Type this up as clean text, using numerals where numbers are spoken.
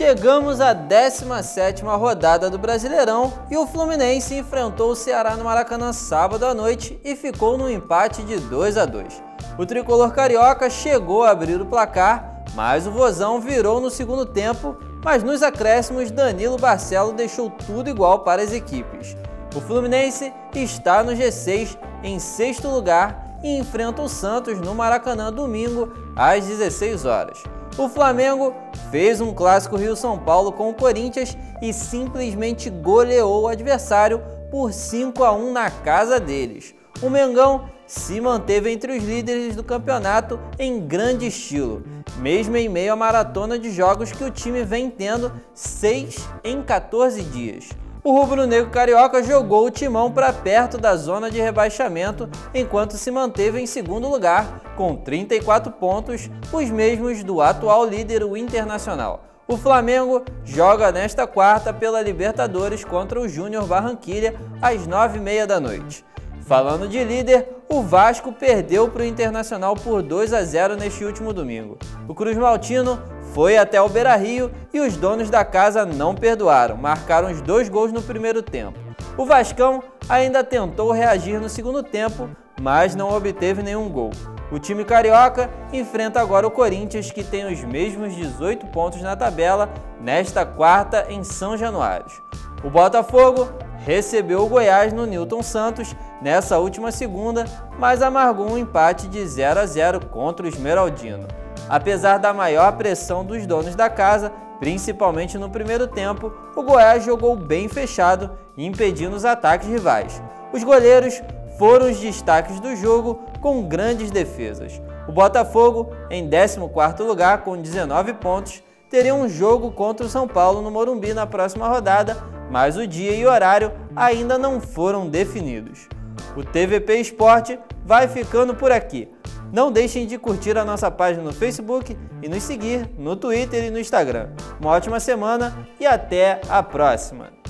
Chegamos à 17ª rodada do Brasileirão e o Fluminense enfrentou o Ceará no Maracanã sábado à noite e ficou num empate de 2-2. O tricolor carioca chegou a abrir o placar, mas o Vozão virou no segundo tempo, mas nos acréscimos Danilo Barcelo deixou tudo igual para as equipes. O Fluminense está no G6 em 6º lugar e enfrenta o Santos no Maracanã domingo às 16 horas. O Flamengo fez um clássico Rio-São Paulo com o Corinthians e simplesmente goleou o adversário por 5-1 na casa deles. O Mengão se manteve entre os líderes do campeonato em grande estilo, mesmo em meio à maratona de jogos que o time vem tendo 6 em 14 dias. O rubro-negro carioca jogou o timão para perto da zona de rebaixamento, enquanto se manteve em segundo lugar, com 34 pontos, os mesmos do atual líder, o Internacional. O Flamengo joga nesta quarta pela Libertadores contra o Júnior Barranquilla, às 9h30 da noite. Falando de líder, o Vasco perdeu para o Internacional por 2-0 neste último domingo. O Cruz Maltino foi até o Beira-Rio e os donos da casa não perdoaram, marcaram os 2 gols no primeiro tempo. O Vascão ainda tentou reagir no segundo tempo, mas não obteve nenhum gol. O time carioca enfrenta agora o Corinthians, que tem os mesmos 18 pontos na tabela, nesta quarta em São Januário. O Botafogo recebeu o Goiás no Newton Santos nessa última segunda, mas amargou um empate de 0-0 contra o Esmeraldino. Apesar da maior pressão dos donos da casa, principalmente no primeiro tempo, o Goiás jogou bem fechado, impedindo os ataques rivais. Os goleiros foram os destaques do jogo, com grandes defesas. O Botafogo, em 14º lugar com 19 pontos, teria um jogo contra o São Paulo no Morumbi na próxima rodada, mas o dia e horário ainda não foram definidos. O TVP Esporte vai ficando por aqui. Não deixem de curtir a nossa página no Facebook e nos seguir no Twitter e no Instagram. Uma ótima semana e até a próxima!